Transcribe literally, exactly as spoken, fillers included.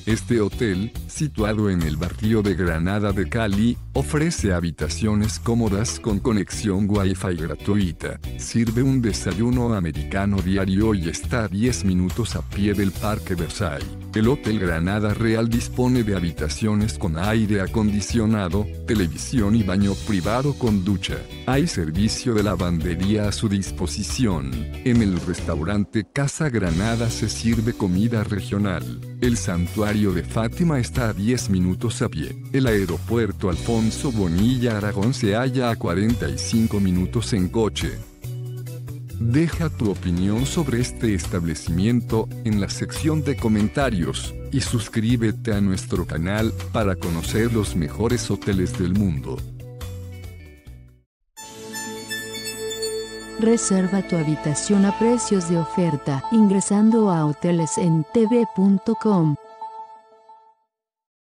Este hotel, situado en el barrio de Granada de Cali, ofrece habitaciones cómodas con conexión Wi-Fi gratuita, sirve un desayuno americano diario y está a diez minutos a pie del Parque Versailles. El Hotel Granada Real dispone de habitaciones con aire acondicionado, televisión y baño privado con ducha. Hay servicio de lavandería a su disposición. En el restaurante Casa Granada se sirve comida regional. El santuario de Fátima está a diez minutos a pie. El aeropuerto Alfonso Bonilla Aragón se halla a cuarenta y cinco minutos en coche. Deja tu opinión sobre este establecimiento en la sección de comentarios, y suscríbete a nuestro canal para conocer los mejores hoteles del mundo. Reserva tu habitación a precios de oferta ingresando a hoteles en t v punto com.